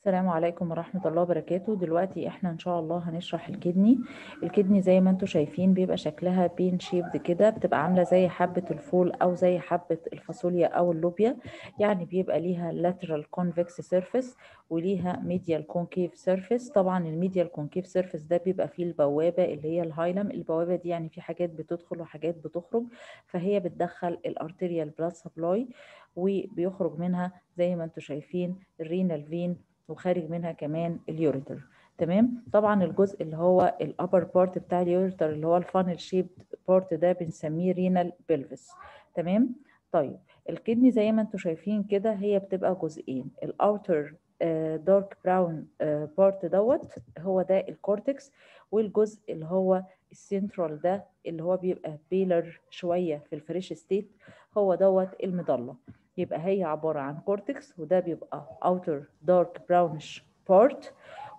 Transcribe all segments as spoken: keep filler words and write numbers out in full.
السلام عليكم ورحمة الله وبركاته. دلوقتي احنا ان شاء الله هنشرح الكدني. الكدني زي ما انتم شايفين بيبقى شكلها بين شيبد كده، بتبقى عاملة زي حبة الفول او زي حبة الفاصوليا او اللوبيا. يعني بيبقى ليها lateral convex surface وليها medial concave surface. طبعا الميديال concave surface ده بيبقى فيه البوابة اللي هي الهايلم. البوابة دي يعني في حاجات بتدخل وحاجات بتخرج، فهي بتدخل الارتيريال بلاد سبلاي وبيخرج منها زي ما انتم شايفين الرينال فين، وخارج منها كمان اليوريتر. تمام. طبعا الجزء اللي هو الابر بارت بتاع اليوريتر اللي هو الفانل شيبد بارت ده بنسميه رينال بلفس. تمام. طيب الكدني زي ما انتم شايفين كده هي بتبقى جزئين. الاوتر دارك براون بارت دوت هو ده الكورتكس، والجزء اللي هو السنترال ده اللي هو بيبقى بيلر شويه في الفريش ستيت هو دوت المضله. يبقى هي عبارة عن كورتكس، وده بيبقى outer dark brownish part،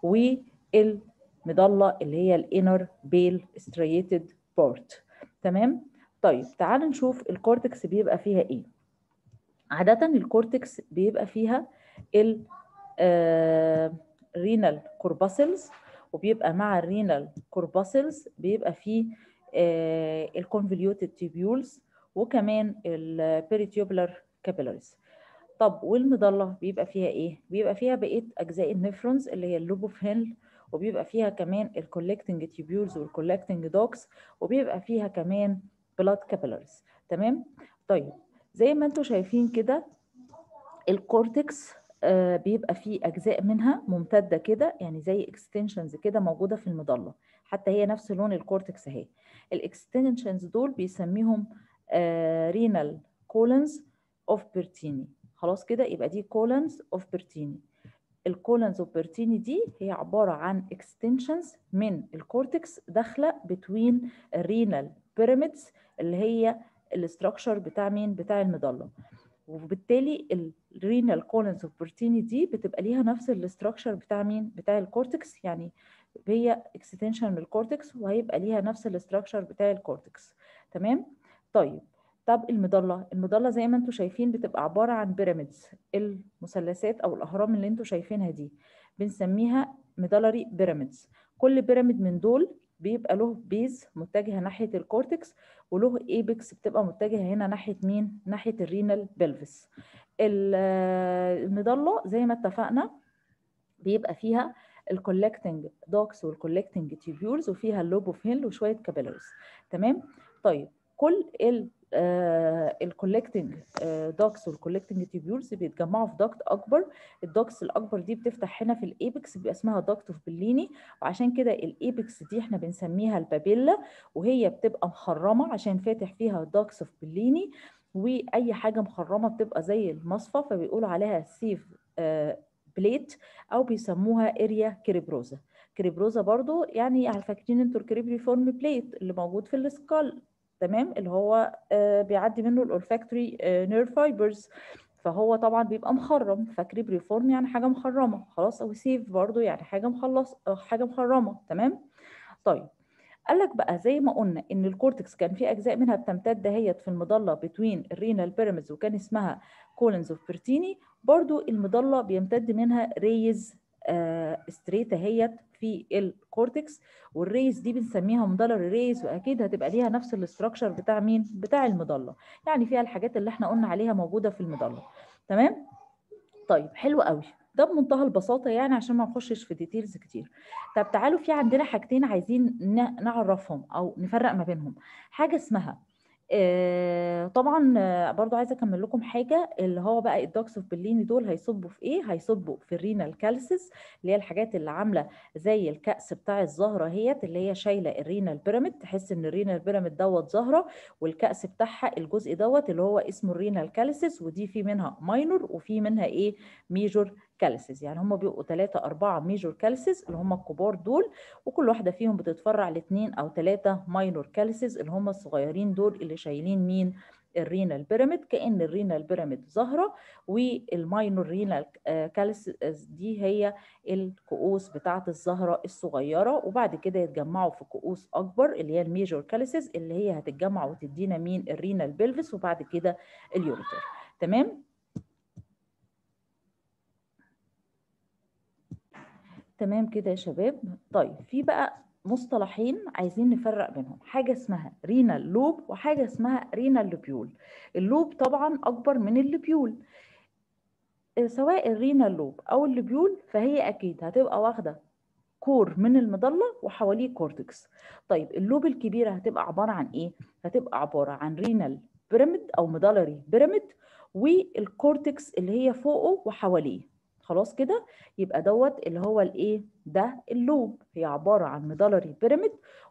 والمضلة اللي هي الانر بيل striated part. تمام. طيب تعال نشوف الكورتكس بيبقى فيها ايه. عادة الكورتكس بيبقى فيها ال رينال كورباسلز، وبيبقى مع الرينال كورباسلز بيبقى فيه الكونفوليوتد تيبيولز وكمان البيريتيوبلر كابيلاريز. طب والمضله بيبقى فيها ايه؟ بيبقى فيها بقيه اجزاء النفرونز اللي هي اللوب اوف هيل، وبيبقى فيها كمان الكولكتنج تيبيولز والكولكتنج دوكس، وبيبقى فيها كمان بلاد كابيلاريز. تمام. طيب زي ما انتم شايفين كده الكورتكس آه بيبقى فيه اجزاء منها ممتده كده، يعني زي اكستنشنز كده موجوده في المضله، حتى هي نفس لون الكورتكس اهي. الاكستنشنز دول بيسميهم آه رينال كولنز اوف بيرتيني. خلاص كده يبقى دي كولنز اوف بيرتيني. الكولنز اوف بيرتيني دي هي عباره عن اكستنشنز من الكورتكس داخله بتوين الرينال بيراميدز اللي هي الاستراكشر بتاع مين؟ بتاع المضله. وبالتالي الرينال كولنز اوف بيرتيني دي بتبقى ليها نفس الاستراكشر بتاع مين؟ بتاع الكورتكس. يعني هي اكستنشن من الكورتكس وهيبقى ليها نفس الاستراكشر بتاع الكورتكس. تمام. طيب طب المضله المضله زي ما انتم شايفين بتبقى عباره عن بيراميدز. المثلثات او الاهرام اللي انتم شايفينها دي بنسميها ميدالري بيراميدز. كل بيراميد من دول بيبقى له بيز متجهه ناحيه الكورتكس، وله ايبكس بتبقى متجهه هنا ناحيه مين؟ ناحيه الرينال بلفس. المضله زي ما اتفقنا بيبقى فيها الكولكتنج دوكس والكولكتنج تيبيولز، وفيها اللوب اوف هيل وشويه كابيلاريز. تمام. طيب كل ال الكولكتنج دوكس والكولكتنج تيبيولز بيتجمعوا في داكت اكبر. الداكس الاكبر دي بتفتح هنا في الايبكس، بيبقى اسمها داكت اوف بليني، وعشان كده الايبكس دي احنا بنسميها البابيلا، وهي بتبقى مخرمه عشان فاتح فيها داكس اوف بليني. واي حاجه مخرمه بتبقى زي المصفى فبيقولوا عليها سيف بليت، او بيسموها اريا كريبروزا. كريبروزا برضو يعني فاكرين انتوا الكريبريفورم بليت اللي موجود في السكال. تمام. اللي هو آه بيعدي منه الاولفاكتوري آه نيرف فايبرز، فهو طبعا بيبقى مخرم. فكريبريفورم يعني حاجه مخرمه خلاص، او سيف برضو يعني حاجه مخلص حاجه مخرمه. تمام. طيب قال لك بقى زي ما قلنا ان الكورتكس كان في اجزاء منها بتمتد دهيت في المضله بتوين الرينال بيراميدز وكان اسمها كولنز اوف بيرتيني، برضو المضله بيمتد منها ريز آه ستريت اهيت في الكورتكس، والريز دي بنسميها مضلر ريز، واكيد هتبقى ليها نفس الاستراكشر بتاع مين؟ بتاع المضله. يعني فيها الحاجات اللي احنا قلنا عليها موجوده في المضله. تمام. طيب حلو قوي، ده بمنتهى البساطه يعني عشان ما نخشش في ديتيلز كتير. طب تعالوا في عندنا حاجتين عايزين نعرفهم او نفرق ما بينهم. حاجه اسمها آه طبعا آه برضو عايزه اكمل لكم حاجه، اللي هو بقى الدوكس اوف بليني دول هيصبوا في ايه؟ هيصبوا في الرينال كالسيس، اللي هي الحاجات اللي عامله زي الكأس بتاع الزهره هيت، اللي هي شايله الرينال بيراميد. تحس ان الرينال بيراميد دوت زهره، والكأس بتاعها الجزء دوت اللي هو اسمه الرينال كالسيس، ودي في منها ماينور وفي منها ايه؟ ميجور كالسيس. يعني هم بيبقوا ثلاثة أربعة ميجور كالسيس اللي هم الكبار دول، وكل واحدة فيهم بتتفرع لاثنين أو ثلاثة ماينور كالسيس اللي هم الصغيرين دول اللي شايلين مين؟ الرينال بيراميد. كأن الرينال بيراميد ظاهرة، والماينور رينال كالسيس دي هي الكؤوس بتاعة الزهرة الصغيرة، وبعد كده يتجمعوا في كؤوس أكبر اللي هي الميجور كالسيس اللي هي هتتجمع وتدينا مين؟ الرينال بلفس، وبعد كده اليوريتر. تمام. تمام كده يا شباب. طيب في بقى مصطلحين عايزين نفرق بينهم، حاجة اسمها رينال لوب وحاجة اسمها رينال لوبيول. اللوب طبعا أكبر من اللوبيول، سواء الرينال لوب أو اللوبيول فهي أكيد هتبقى واخدة كور من المظلة وحواليه كورتكس. طيب اللوب الكبيرة هتبقى عبارة عن إيه؟ هتبقى عبارة عن رينال بيراميد أو ميدالري بيراميد والكورتكس اللي هي فوقه وحواليه. خلاص كده يبقى دوت اللي هو الايه ده اللوب، هي عباره عن ميدالري بيراميد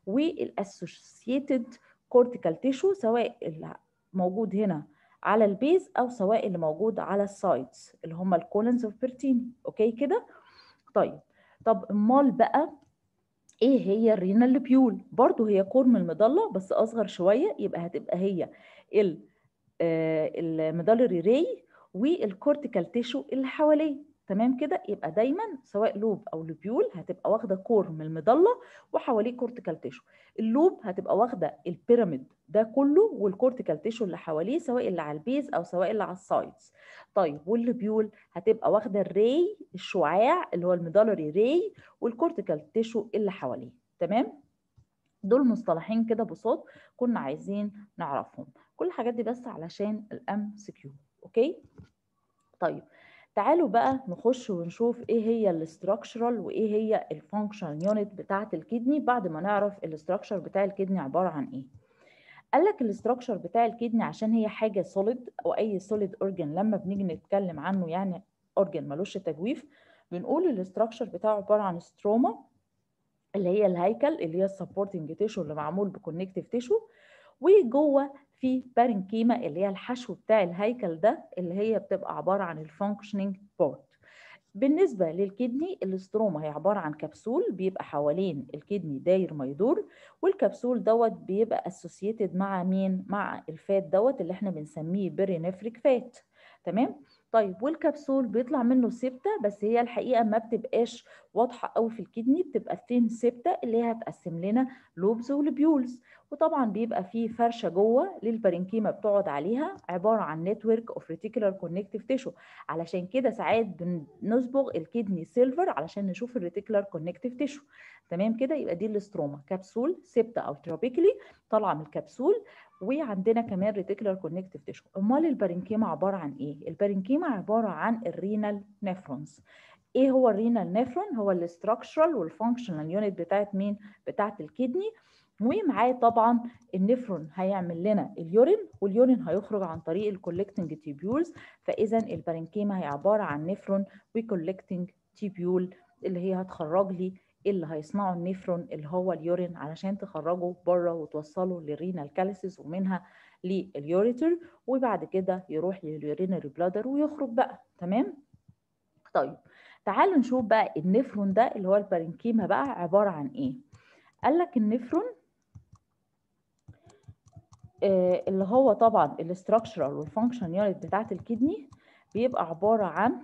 والاسوشيتد كورتيكال تيشو، سواء اللي موجود هنا على البيز او سواء اللي موجود على السايدز اللي هم الكولنز اوف بيرتيني. اوكي كده. طيب طب امال بقى ايه هي الرينال لوبيول؟ برضو هي كور من المظله بس اصغر شويه، يبقى هتبقى هي ال الميدالري راي والكورتيكال تيشو اللي حواليه. تمام كده. يبقى دايما سواء لوب او لوبيول هتبقى واخده كور من المظله وحواليه كورتيكال تيشو. اللوب هتبقى واخده البيراميد ده كله والكورتيكال تيشو اللي حواليه، سواء اللي على البيز او سواء اللي على السايدز. طيب واللوبيول هتبقى واخده الراي الشعاع اللي هو الميدالري راي والكورتيكال تيشو اللي حواليه. تمام. دول مصطلحين كده بساط كنا عايزين نعرفهم. كل الحاجات دي بس علشان الام سي كيو. اوكي. طيب تعالوا بقى نخش ونشوف ايه هي الاستراكشرال وايه هي الفانكشنال يونت بتاعه الكدني بعد ما نعرف الاستراكشر بتاع الكدني عباره عن ايه. قال لك الاستراكشر بتاع الكدني عشان هي حاجه سوليد، او اي سوليد اورجن لما بنيجي نتكلم عنه يعني اورجن ملوش تجويف، بنقول الاستراكشر بتاعه عباره عن ستروما اللي هي الهيكل اللي هي السبورتنج تيشو اللي معمول بكونكتيف تيشو، وجوه في بارنكيما اللي هي الحشو بتاع الهيكل ده اللي هي بتبقى عباره عن الفانكشنينج بارت. بالنسبة للكدني الاستروما هي عبارة عن كبسول بيبقى حوالين الكدني داير ما يدور، والكبسول دوت بيبقى اسوسييتد مع مين؟ مع الفات دوت اللي احنا بنسميه برينفريك فات. تمام. طيب والكبسول بيطلع منه سبتة، بس هي الحقيقة ما بتبقاش واضحة قوي في الكدني، بتبقى ثين سبتة اللي هي هتقسم لنا لوبز ولبيولز. وطبعا بيبقى فيه فرشة جوه للبارنكيما بتقعد عليها عبارة عن نتورك اوف ريتيكولار كونكتيف تيشو. علشان كده ساعات بنصبغ الكدني سيلفر علشان نشوف الريتيكولار كونكتيف تيشو. تمام كده. يبقى دي الاستروما كبسول سبتة او ترابيكلي طالعه من الكبسول، وعندنا كمان ريتيكولار كونكتيف تيشو. امال البارنكيما عباره عن ايه؟ البارنكيما عباره عن الرينال نيفرونز. ايه هو الرينال نيفرون؟ هو الاستراكشرال والفانكشنال يونت بتاعت مين؟ بتاعت الكدني. ومعاه طبعا النفرون هيعمل لنا اليورين، واليورين هيخرج عن طريق الكولكتنج تيبيولز. فاذا البارنكيما هي عباره عن نفرون وكولكتنج تيبيول اللي هي هتخرج لي اللي هيصنعوا النفرون اللي هو اليورين علشان تخرجه بره وتوصله للرينال كاليسيس ومنها لليوريتر، وبعد كده يروح لليورينري بلادر ويخرج بقى. تمام. طيب تعالوا نشوف بقى النفرون ده اللي هو البارنكيما بقى عباره عن ايه. قال لك النفرون آه اللي هو طبعا الاستراكشرال والفانكشن يونت بتاعت الكدني بيبقى عباره عن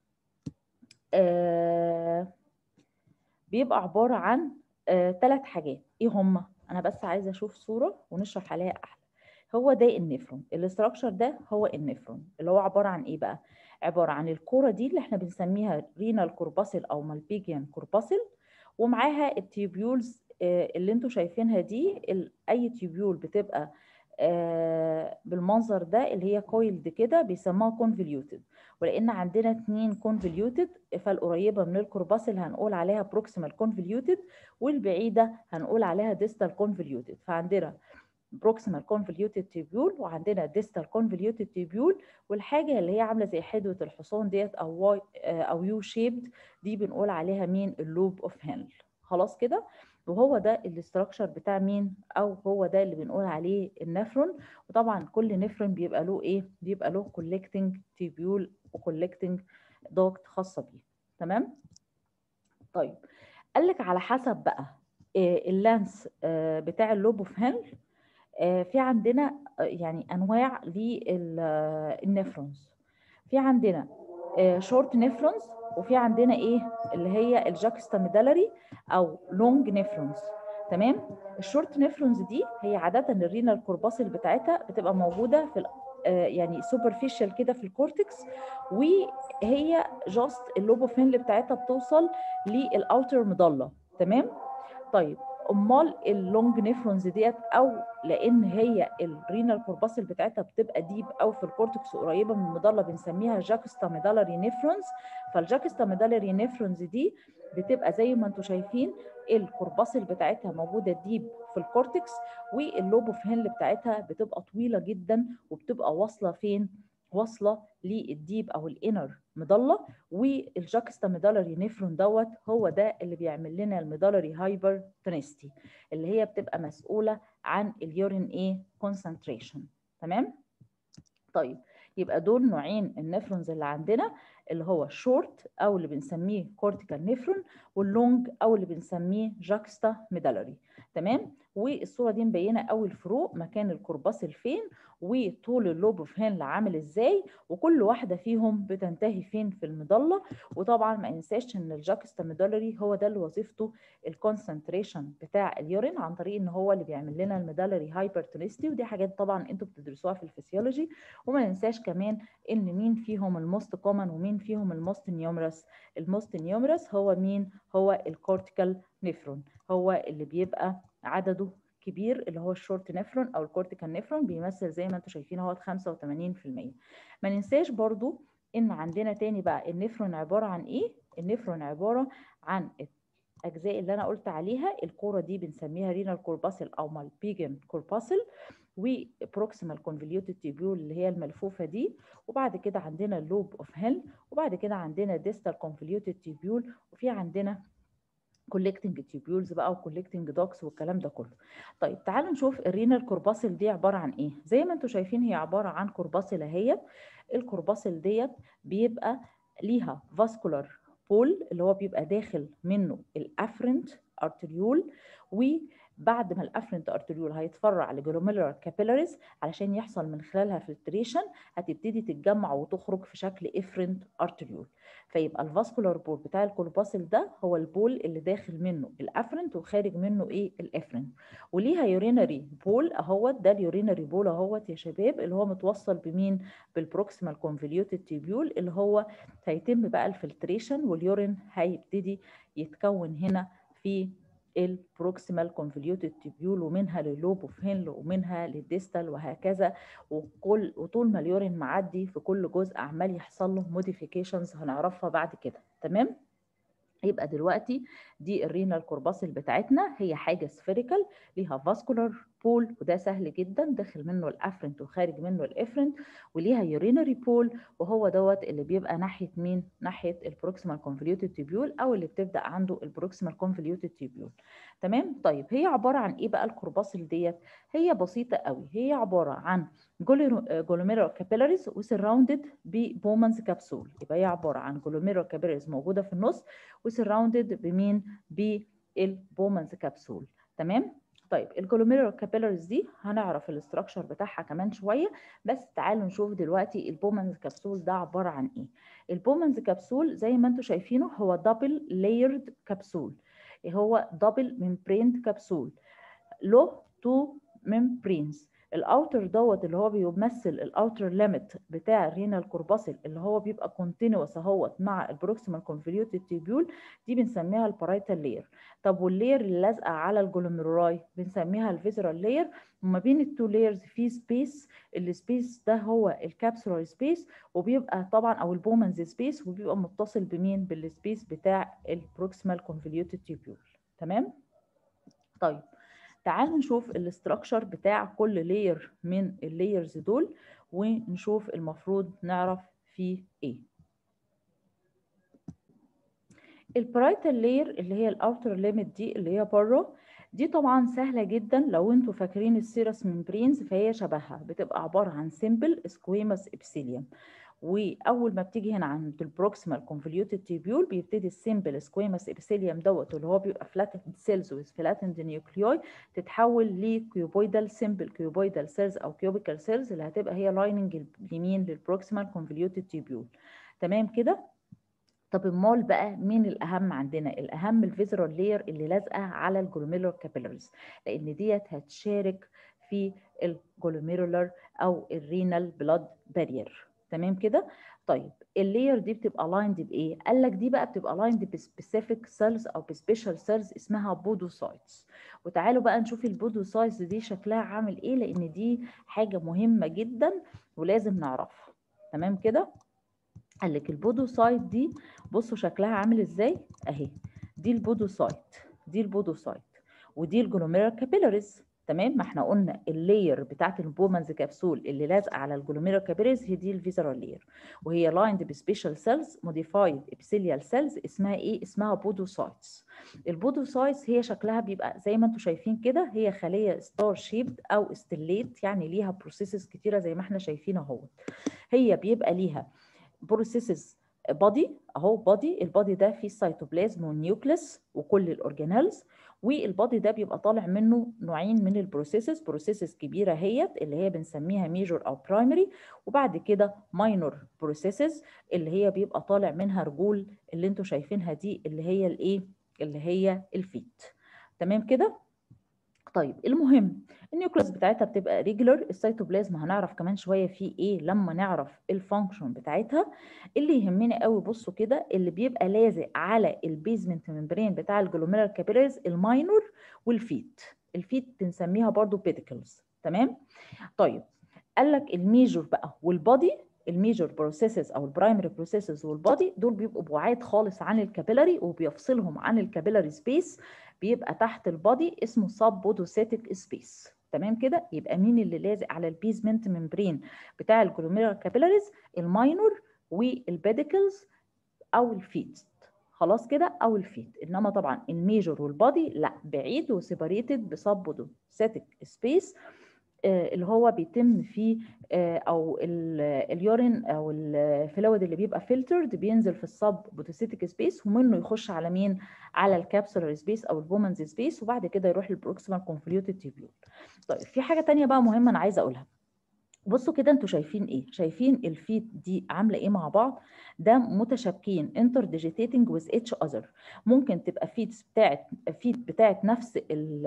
آه بيبقى عباره عن ثلاث آه حاجات. ايه هم؟ انا بس عايزه اشوف صوره ونشرح عليها احلى. هو ده النفرون، الاستراكشر ده هو النفرون اللي هو عباره عن ايه بقى؟ عباره عن الكوره دي اللي احنا بنسميها رينال كورباسل او مالبيجيان كورباسل، ومعاها التيوبيولز اللي انتوا شايفينها دي. اي تيوبيول بتبقى بالمنظر ده اللي هي كويلد كده بيسموها كونفوليوتد، ولان عندنا اتنين كونفوليوتد فالقريبه من الكورباسل هنقول عليها بروكسيمال كونفوليوتد، والبعيده هنقول عليها ديستال كونفوليوتد. فعندنا بروكسيمال كونفوليوتد تيبيول وعندنا ديستال كونفوليوتد تيبيول، والحاجه اللي هي عامله زي حدوه الحصان ديت او واي او يو شيبد دي بنقول عليها مين؟ اللوب اوف هنل. خلاص كده. وهو ده الاستراكشر بتاع مين؟ او هو ده اللي بنقول عليه النفرون. وطبعا كل نفرون بيبقى له ايه؟ بيبقى له كولكتنج تيبيول وكولكتنج دوكت خاصه بيه. تمام. طيب قال لك على حسب بقى اللانس بتاع اللوب اوف هنل في عندنا يعني انواع للنفرونز. في عندنا شورت نفرونز، وفي عندنا ايه اللي هي الجاكستا ميدالري او لونج نفرونز. تمام. الشورت نفرونز دي هي عاده الرينال كورباسل بتاعتها بتبقى موجوده في يعني سوبرفيشال كده في الكورتكس، هي جاست اللوب اوف هنل بتاعتها بتوصل للاوتر مضله. تمام. طيب امال اللونج نيفرونز ديت، او لان هي الرينال كورباسل بتاعتها بتبقى ديب او في الكورتكس قريبه من المضله بنسميها جاكستا ميدالري نيفرونز. فالجاكستا ميدالري نيفرونز دي بتبقى زي ما انتم شايفين الكورباسل بتاعتها موجوده ديب في الكورتكس، واللوب اوف هنل بتاعتها بتبقى طويله جدا وبتبقى واصله فين؟ واصله للديب او الانر مضله. والجاكستا ميدالري نيفرون دوت هو ده اللي بيعمل لنا الميدالري هايبر تونستي، اللي هي بتبقى مسؤوله عن اليورين ايه كونسنتريشن. تمام. طيب يبقى دول نوعين النفرونز اللي عندنا، اللي هو الشورت او اللي بنسميه كورتيكال نيفرون، واللونج او اللي بنسميه جاكستا ميدالري. تمام. والصوره دي مبينه قوي الفروق مكان الكورباسل فين، وطول اللوب اوف هنل عامل ازاي، وكل واحده فيهم بتنتهي فين في المضله. وطبعا ما ننساش ان الجاكستا ميدالري هو ده اللي وظيفته الكونسنتريشن بتاع اليورين، عن طريق ان هو اللي بيعمل لنا الميدالري هايبرتونستي. ودي حاجات طبعا انتوا بتدرسوها في الفسيولوجي. وما ننساش كمان ان مين فيهم الموست كومن ومين فيهم الموست نيومرس. الموست نيومرس هو مين؟ هو الكورتيكال نيفرون، هو اللي بيبقى عدده كبير، اللي هو الشورت نيفرون او الكورتيكال نيفرون، بيمثل زي ما انتم شايفين اهو خمسة وثمانين في المية. ما ننساش برضو ان عندنا تاني بقى النيفرون عباره عن ايه؟ النيفرون عباره عن الاجزاء اللي انا قلت عليها. الكوره دي بنسميها رينال كورباسل او مالبيجن كورباسل، وبروكسيمال كونفوليوتد تيبيول اللي هي الملفوفه دي، وبعد كده عندنا اللوب اوف هيل، وبعد كده عندنا ديستال كونفوليوتد تيبيول، وفي عندنا كولكتنج تيبيولز بقى وكولكتنج دوكس والكلام ده كله. طيب تعالوا نشوف الرينال كورباسل دي عباره عن ايه. زي ما انتم شايفين هي عباره عن كورباسل اهي. الكورباسل ديت بيبقى ليها فاسكولار بول اللي هو بيبقى داخل منه الافرنت ارتريول، وبعد ما الافرنت ارتريول هيتفرع لجلوميرولار كابيلاريز علشان يحصل من خلالها فلتريشن، هتبتدي تتجمع وتخرج في شكل افرنت ارتريول. فيبقى الفاسكولار بول بتاع الكورباسل ده هو البول اللي داخل منه الافرنت وخارج منه ايه الافرنت. وليها يورينري بول اهوت، ده اليورينري بول اهوت يا شباب، اللي هو متوصل بمين؟ بالبروكسيمال كونفوليوتد تيبيول، اللي هو هيتم بقى الفلتريشن واليورين هيبتدي يتكون هنا في البروكسيمال كونفوليوتد تيبيول، ومنها للوب اوف هنل ومنها للديستال وهكذا. وكل وطول ما اليورين معدي في كل جزء عمال يحصل له موديفيكيشنز هنعرفها بعد كده. تمام. يبقى دلوقتي دي الرينال كورباسل بتاعتنا، هي حاجه سفيريكال ليها فاسكولار بول، وده سهل جدا، داخل منه الافرنت وخارج منه الافرنت، وليها يورينري بول، وهو دوت اللي بيبقى ناحيه مين؟ ناحيه البروكسيمال كونفوليوتد تيبيول، او اللي بتبدا عنده البروكسيمال كونفوليوتد تيبيول. تمام. طيب هي عباره عن ايه بقى الكورباسل ديت؟ هي بسيطه قوي، هي عباره عن جلوميرولار كابيلاريز وسراوندد ببومانز كبسول. يبقى هي عباره عن جلوميرولار كابيلاريز موجوده في النص وسراوندد بمين؟ بالبومانز كبسول. تمام. طيب الجلوميرولار كابيلاريز دي هنعرف الاستراكشر بتاعها كمان شويه، بس تعالوا نشوف دلوقتي البومانز كبسول ده عباره عن ايه. البومانز كبسول زي ما انتم شايفينه هو دبل لايرد كبسول، هو دبل ممبرين كبسول له تو ممبرينز. الاوتر دوت اللي هو بيمثل الاوتر ليميت بتاع الرينال كورباسل، اللي هو بيبقى كونتينوس اهوت مع البروكسيمال كونفوليوتد تيبيول، دي بنسميها البارايتال لاير. طب واللاير اللي لازقه على الجلوميرولاي بنسميها الفيزرال لاير. وما بين التو لايرز في سبيس، السبيس ده هو الكابسولار سبيس، وبيبقى طبعا او البومنز سبيس، وبيبقى متصل بمين؟ بالسبيس بتاع البروكسيمال كونفوليوتد تيبيول. تمام. طيب تعالوا نشوف الاستراكشر بتاع كل لاير من اللايرز دول، ونشوف المفروض نعرف فيه ايه. البرايتال لاير اللي هي الاوتر ليميت دي اللي هي بره، دي طبعا سهله جدا. لو انتوا فاكرين السيرس ممبرينز فهي شبهها، بتبقى عباره عن سيمبل سكويموس ابسيليوم. واول ما بتيجي هنا عند البروكسيمال كونفوليوتد تيبيول بيبتدي السيمبل سكويموس ابيثيليوم دوت اللي هو بيبقى فلاتند سيلز ويز فلاتند نيوكليوي، تتحول لكيوبويدال سيمبل كيوبويدال سيلز او كيوبيكال سيلز، اللي هتبقى هي لايننج اليمين للبروكسيمال كونفوليوتد تيبيول. تمام كده. طب امال بقى مين الاهم عندنا؟ الاهم الفيزرال لاير اللي لازقه على الجلوميرولار كابيلاريز، لان ديت هتشارك في الجلوميرولار او الرينال بلاد بارير. تمام كده. طيب اللاير دي بتبقى لايند بايه؟ قال لك دي بقى بتبقى لايند بسبيسيفيك سيلز او بسبيشال سيلز اسمها بودوسايتس. وتعالوا بقى نشوف البودوسايتس دي شكلها عامل ايه، لان دي حاجه مهمه جدا ولازم نعرفها. تمام كده؟ قال لك البودوسايت دي بصوا شكلها عامل ازاي اهي. دي البودوسايت، دي البودوسايت، ودي الجلوميرال كابيلاريز. تمام؟ ما احنا قلنا اللاير بتاعت البومنز كبسول اللي لازقه على الجلوميرال كابيلاريز هي دي الفيزرال لاير، وهي لايند بسبيشال سيلز موديفايد ابيثيليال سيلز اسمها ايه؟ اسمها بودوسايتس. البودوسايتس هي شكلها بيبقى زي ما انتم شايفين كده، هي خليه ستار شيبد او استليت، يعني ليها بروسيسز كتيره زي ما احنا شايفين اهو. هي بيبقى ليها بروسيسز بادي اهو، بادي، البادي ده فيه السيتوبلازم والنيوكليس وكل الاورجانيلز، والبادي ده بيبقى طالع منه نوعين من البروسيسز، بروسيسز كبيره هي اللي هي بنسميها ميجور او برايمري، وبعد كده ماينور بروسيسز اللي هي بيبقى طالع منها رجول اللي انتوا شايفينها دي اللي هي الايه؟ اللي هي الفيت. تمام كده؟ طيب المهم النيوكليس بتاعتها بتبقى ريجولر، السيتوبلازم هنعرف كمان شويه فيه ايه لما نعرف الفانكشن بتاعتها. اللي يهمنا قوي بصوا كده، اللي بيبقى لازق على البيزمنت ممبرين بتاع الجلوميرال كابيلاريز الماينور والفيت. الفيت بنسميها برضو بيديكلز. تمام؟ طيب قال لك الميجور بقى والبادي، الميجور بروسيسز او البرايمري بروسيسز والبادي دول بيبقوا بعاد خالص عن الكابيلاري، وبيفصلهم عن الكابيلاري سبيس بيبقى تحت البادي اسمه سب بودوسيتك سبيس. تمام كده؟ يبقى مين اللي لازق على البيزمنت ممبرين بتاع الجلوميرال كابيلاريز؟ الماينور والبيديكلز او الفيت. خلاص كده؟ او الفيت. انما طبعا الميجور والبادي لا، بعيد وسيبريتد بسب بودوسيتك سبيس اللي هو بيتم فيه او اليورين او الفلويد اللي بيبقى فلترد بينزل في السب بوتوسيتيك سبيس، ومنه يخش على مين؟ على الكابسولار سبيس او البومنز سبيس، وبعد كده يروح للبروكسيمال كونفوليوتد تيبيول. طيب في حاجه ثانيه بقى مهمه انا عايزه اقولها. بصوا كده انتوا شايفين ايه؟ شايفين الفيت دي عامله ايه مع بعض؟ ده متشابكين انتر ديجيتيتنج وذ اتش اذر. ممكن تبقى فيت بتاعت فيت بتاعت نفس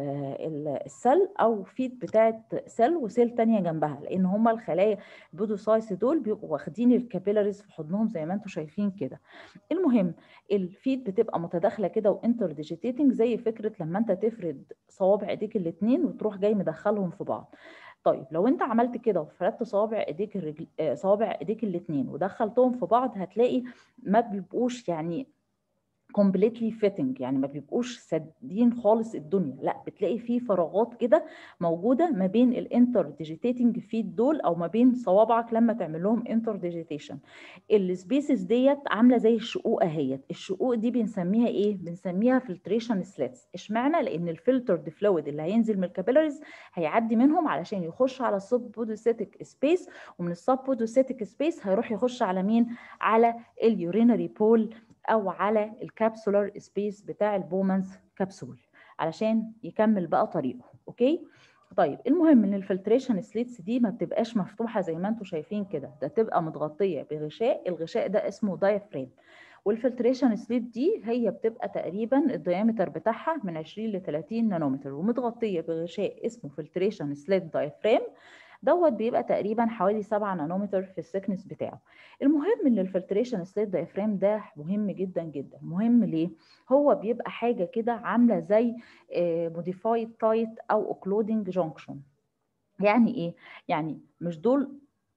السيل، او فيت بتاعت سيل وسيل ثانيه جنبها، لان هما الخلايا البودوسايتس دول بيبقوا واخدين الكابيلاريز في حضنهم زي ما انتوا شايفين كده. المهم الفيت بتبقى متداخله كده وانتر ديجيتيتنج، زي فكره لما انت تفرد صوابع ايديك الاثنين وتروح جاي مدخلهم في بعض. طيب لو انت عملت كده وفردت صوابع ايديك الرجل آه صوابع ايديك الاثنين ودخلتهم في بعض، هتلاقي ما بيبقوش يعني completely fitting، يعني ما بيبقوش سادين خالص الدنيا، لا بتلاقي فيه فراغات كده موجوده ما بين الانتر ديجيتيتنج فيت دول، او ما بين صوابعك لما تعمل لهم انتر ديجيتيشن. السبيسز ديت عامله زي الشقوق اهيت. الشقوق دي بنسميها ايه؟ بنسميها فلتريشن سليتس. اشمعنى؟ لان الفلترد فلويد اللي هينزل من الكابيلاريز هيعدي منهم علشان يخش على السب بودوسيتك سبيس، ومن السب بودوسيتك سبيس هيروح يخش على مين؟ على اليورينري بول او على الكابسولار سبيس بتاع البومنز كبسول علشان يكمل بقى طريقه. اوكي؟ طيب المهم ان الفلتريشن سليتس دي ما بتبقاش مفتوحه زي ما انتم شايفين كده، ده تبقى متغطيه بغشاء، الغشاء ده اسمه دايفرام. والفلتريشن سليت دي هي بتبقى تقريبا الديامتر بتاعها من عشرين ل ثلاثين نانومتر، ومتغطيه بغشاء اسمه فلتريشن سليت دايفرام دوت بيبقى تقريبا حوالي سبعة نانومتر في السكنس بتاعه. المهم ان الفلتريشن سليت دايفرام ده مهم جدا جدا. مهم ليه؟ هو بيبقى حاجه كده عامله زي موديفايد تايت او اوكلودنج جانكشن. يعني ايه؟ يعني مش دول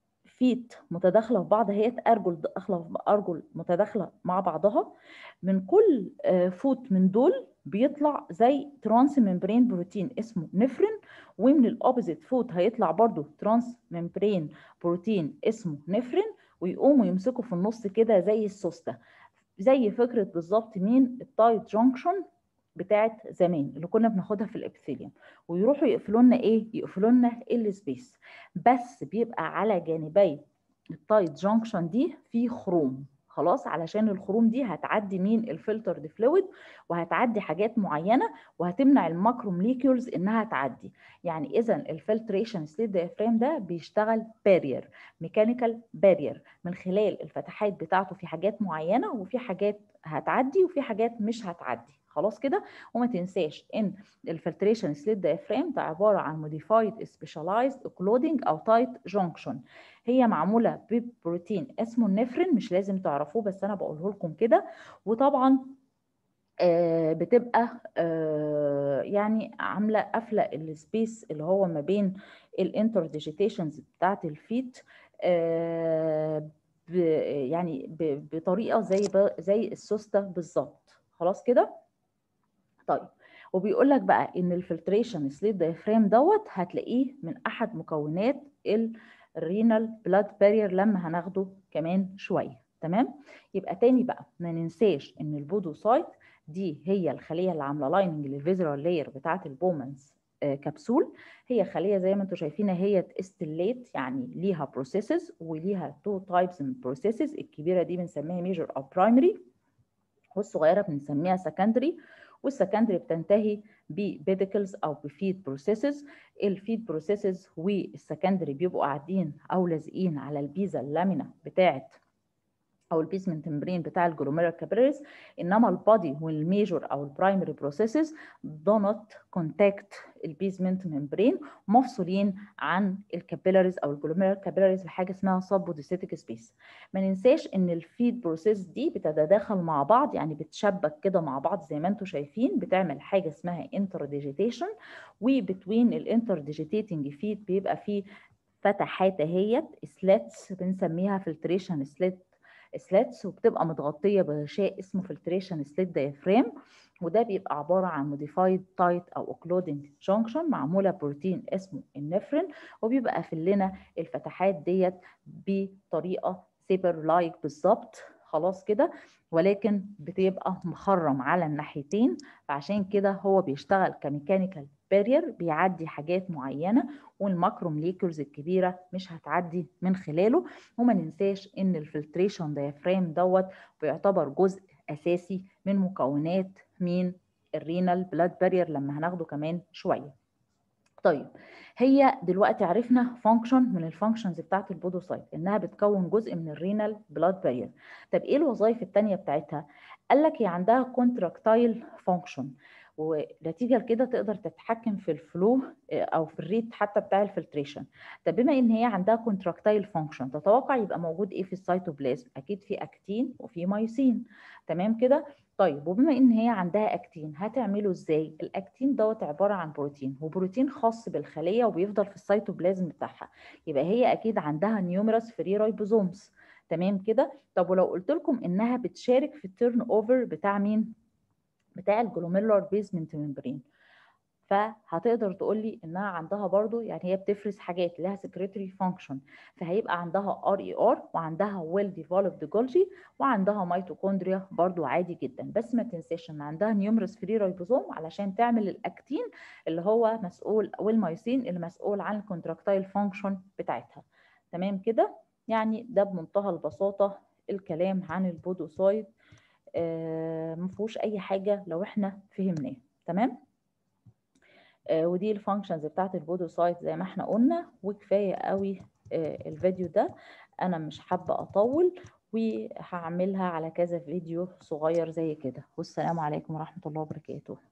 فيت متداخله في بعض، هي ارجل داخله ارجل متداخله مع بعضها، من كل فوت من دول بيطلع زي ترانس ممبرين بروتين اسمه نفرين، ومن الاوبوزيت فوت هيطلع برضو ترانس ممبرين بروتين اسمه نفرين، ويقوموا يمسكوا في النص كده زي السوسته، زي فكره بالظبط مين؟ التايت جانكشن بتاعت زمان اللي كنا بناخدها في الابيثيليوم، ويروحوا يقفلوا لنا ايه؟ يقفلوا لنا السبيس، بس بيبقى على جانبي التايت جانكشن دي في خروم، خلاص، علشان الخروم دي هتعدي مين؟ الفلترد فلويد، وهتعدي حاجات معينه وهتمنع الماكروموليكيولز انها تعدي. يعني اذا الفلتريشن سليت دايفرام ده بيشتغل بارير، ميكانيكال بارير، من خلال الفتحات بتاعته في حاجات معينه، وفي حاجات هتعدي وفي حاجات مش هتعدي. خلاص كده. وما تنساش ان الفلتريشن سليت دايفرام ده عباره عن موديفايد سبيشاليزد اوكلودنج او تايت جونكشن. هي معموله ببروتين اسمه النفرين، مش لازم تعرفوه بس انا بقوله لكم كده. وطبعا آه بتبقى آه يعني عامله قافله السبيس اللي هو ما بين الانترديجيتيشنز بتاعت الفيت، آه يعني بطريقه زي زي السوسته بالظبط. خلاص كده. طيب، وبيقول لك بقى ان الفلتريشن سليت دايفرام دوت هتلاقيه من احد مكونات الرينال بلاد بارير لما هناخده كمان شويه. تمام. يبقى تاني بقى ما ننساش ان البودوسايت دي هي الخليه اللي عامله لايننج للفيزرال لاير بتاعه البومنز آه كبسول. هي خليه زي ما انتم شايفينها هي استليت، يعني ليها بروسيسز وليها تو تايبس من البروسيسز. الكبيره دي بنسميها ميجور او برايمري، والصغيره بنسميها سكندري. والسكندري بتنتهي ببيديكلز او بفيد بروسيسز. الفيد بروسيسز والسكندري بيبقوا قاعدين او لازقين على البيزا اللامينا بتاعه او البيزمنت ممبرين بتاع الجلوميرال كابيلاريز. انما البادي والميجور او البرايمري بروسيسز دو نوت كونتاكت البيزمنت ممبرين، مفصولين عن الكابيلاريز او الجلوميرال كابيلاريز بحاجه اسمها سب بوديستيك سبيس. ما ننساش ان الفيد بروسيس دي بتتداخل مع بعض، يعني بتشبك كده مع بعض زي ما انتم شايفين، بتعمل حاجه اسمها انترديجيتيشن. وبتوين الانترديجيتيتنج فيد بيبقى فيه فتحات اهيت سلاتس بنسميها فلتريشن سلات سلاتس، وبتبقى متغطيه بغشاء اسمه فلتريشن سليت دايفرام. وده بيبقى عباره عن موديفايد تايت او اوكلودنج جونكشن معموله بروتين اسمه النفرين، وبيبقى قافل لنا الفتحات ديت بطريقه سيبر لايك بالظبط. خلاص كده. ولكن بتبقى مخرم على الناحيتين، فعشان كده هو بيشتغل كميكانيكال بارير، بيعدي حاجات معينه والماكرومليكولز الكبيره مش هتعدي من خلاله. وما ننساش ان الفلتريشن دايفرام دوت بيعتبر جزء اساسي من مكونات مين الرينال بلاد بارير لما هناخده كمان شويه. طيب، هي دلوقتي عرفنا فانكشن من الفانكشنز بتاعت البودوسايت انها بتكون جزء من الرينال بلاد بارير. طب ايه الوظائف الثانيه بتاعتها؟ قال لك هي عندها كونتراكتايل فانكشن، ونتيجه لكده تقدر تتحكم في الفلو او في الريت حتى بتاع الفلتريشن. طب بما ان هي عندها كونتراكتايل فانكشن، تتوقع يبقى موجود ايه في السيتوبلازم؟ اكيد في اكتين وفي مايوسين. تمام كده. طيب، وبما ان هي عندها اكتين هتعمله ازاي؟ الاكتين دوت عباره عن بروتين، وبروتين خاص بالخليه وبيفضل في السيتوبلازم بتاعها. يبقى هي اكيد عندها نيوميرس فري رايبوزومز. تمام كده. طب ولو قلت لكم انها بتشارك في التيرن اوفر بتاع مين؟ بتاع الجلوميرولار بيزمنت ممبرين، فهتقدر تقول لي انها عندها برضو، يعني هي بتفرز حاجات لها سكريتري فانكشن، فهيبقى عندها ار اي ار وعندها ويل ديفلوبد جولجي وعندها ميتوكوندريا برضو عادي جدا. بس ما تنساش ان عندها نيومرس فري رايبوزوم علشان تعمل الاكتين اللي هو مسؤول، والمايسين اللي مسؤول عن الكونتراكتايل فانكشن بتاعتها. تمام كده. يعني ده بمنتهى البساطه الكلام عن البودوسايت، آه ما فيهوش اي حاجه لو احنا فهمناه. تمام. آه ودي الفانكشنز بتاعت البودوسايت زي ما احنا قلنا، وكفايه قوي آه الفيديو ده. انا مش حابه اطول، وهعملها على كذا فيديو صغير زي كده. والسلام عليكم ورحمه الله وبركاته.